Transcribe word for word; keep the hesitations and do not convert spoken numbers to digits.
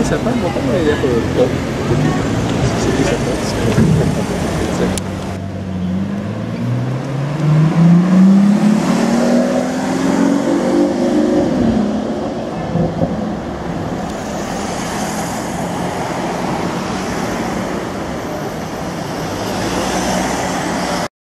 sapin, pourtant, il y a euh, bon, c'est qui ça passe?